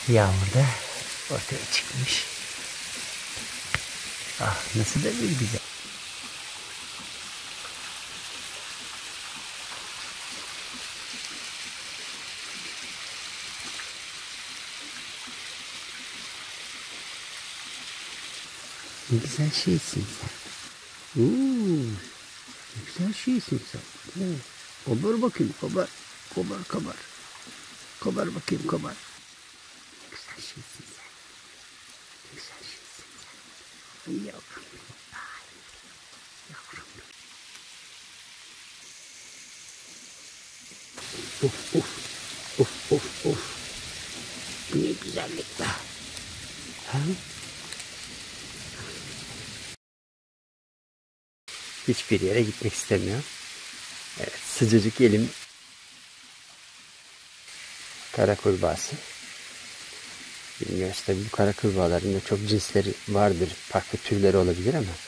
Yağmur da ortaya çıkmış. Ah, nasıl da bir güzel. Ne güzel şeysin sen. Ne güzel şeysin sen. Kobar bakayım, kobar. Kobar, kobar. Kobar bakayım, kobar. Ne güzel şeysin sen. Ne güzel şeysin sen. Yavrum benim. Ay, yavrum benim. Of, of. Of, of, of. Bu ne güzellik be. Ha? Hiçbir yere gitmek istemiyor. Evet, sıcacık elim kara kurbağası. Bilmiyoruz tabii, bu kara kurbağaların da çok cinsleri vardır. Farklı türleri olabilir ama